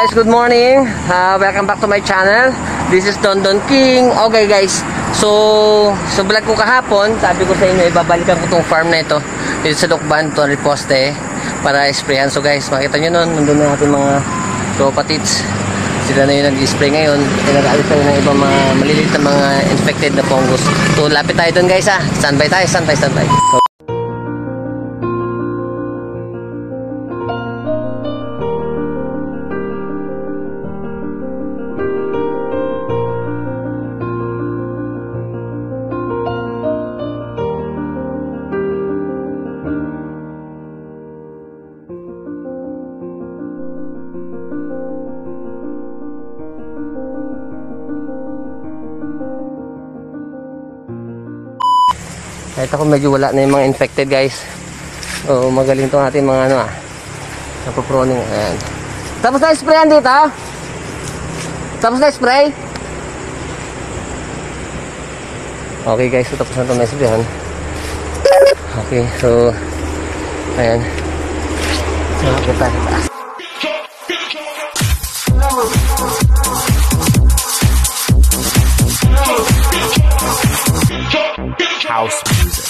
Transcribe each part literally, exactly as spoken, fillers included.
Guys, good morning. Uh, welcome back to my channel. This is Don Don King. Okay guys, so sa vlog ko kahapon, sabi ko sa inyo, ibabalikan ko tong farm na ito dito sa Lukban, Torre Poste, para sprayan. So guys, makita nyo nun, nandun na natin mga tropa tits. Sila na yun nag-spray ngayon. Pinag-aalis tayo ng ibang mga maliliit na mga infected na fungus. So lapit tayo dun guys ha. Standby tayo, standby, standby. So, kahit ako medyo wala na yung mga infected guys. So magaling itong ating mga ano ah, napoproning. Ayan. Tapos na sprayan dito ha? Tapos na spray? Okay guys, so tapos na itong na-sprayan. Okay, so ayan. So kita kita house music.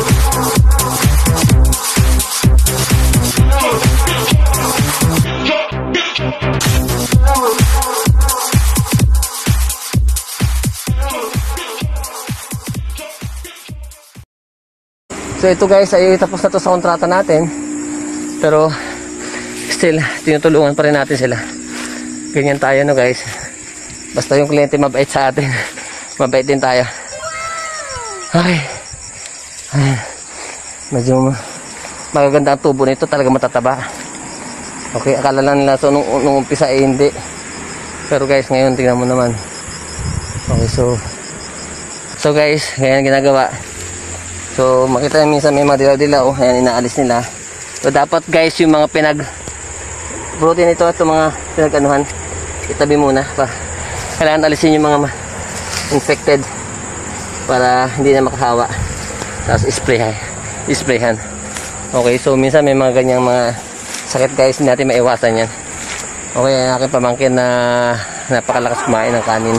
So ito guys, ay tapos na to sa kontrata natin. Pero still tinutulungan pa rin natin sila. Ganyan tayo no guys. Basta yung kliyente mabait sa atin, mabait din tayo. Ay, ay, medyo magaganda ang tubo nito, talaga matataba. Okay, akala lang nila so nung, nung umpisa eh hindi. Pero guys, ngayon tingnan mo naman. Okay, so so guys, ganyan ginagawa. So makita nyo minsan may mga dilaw-dilaw, ayan inaalis nila. So dapat guys, yung mga pinag protein ito, ito mga pinag-anuhan, itabi muna pa. Kailangan alisin yung mga infected para hindi na makahawa. Tapos isprayhan, isprayhan. Okay, so minsan may mga ganyang mga sakit guys, hindi natin maiwasan yan. Okay, ang aking pamangkin na napakalakas kumain ng kanin.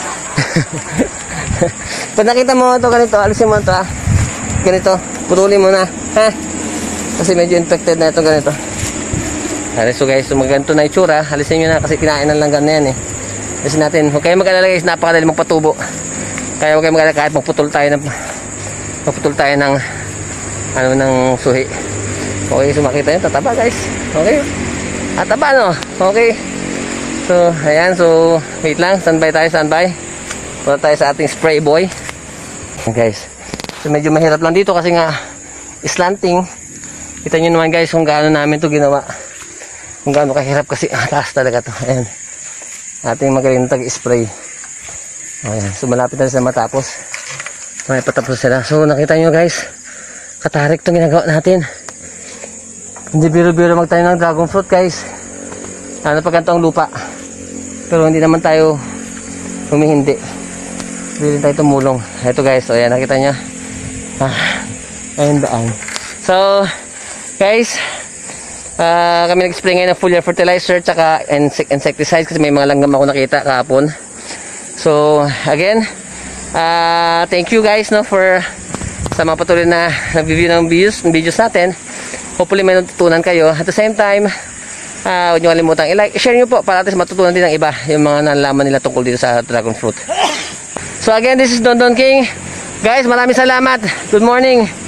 Pag nakita mo ito ganito, alisin mo ito ha. Ganito, putulin mo na ha? Kasi medyo infected na ito ganito. So guys, so magganto na itsura, alisin nyo na kasi kinain ng langgan na yan eh. Alisin natin, huwag kayo mag-alala guys, napakadali magpatubo. Kaya huwag kayo magkala kahit magputol tayo ng magputol tayo ng ano ng suhi. Okay, so makita nyo, tataba guys. Okay, at taba no. Okay, so ayan, so wait lang, standby tayo, standby. Punta tayo sa ating spray boy. Guys, so medyo mahirap lang dito kasi nga slanting. Kita nyo naman guys kung gaano namin to ginawa, kung gaano kahirap kasi ah, taas talaga to. Ayan, ating magaling tag-spray. Ayan, so malapit na sila matapos. May patapos sila. So nakita nyo guys, katarik itong ginagawa natin. Hindi biro-biro magtayo ng dragon fruit guys. Ano pa ganito ang lupa. Pero hindi naman tayo humihindi. Hindi tayo tumulong. Ito guys, so ayan, nakita nyo. Ah, ayun daan. So guys, uh, kami nag-spray ngayon ng foliar fertilizer tsaka insecticides kasi may mga langgam ako nakita kahapon. So again, uh, thank you guys no for sa mga patuloy na nag-review ng videos, ng videos natin. Hopefully may natutunan kayo. At the same time, uh, huwag nyo kalimutan i-like, share nyo po para at least matutunan din ng iba yung mga nalaman nila tungkol dito sa dragon fruit. So again, this is Don Don King. Guys, maraming salamat. Good morning.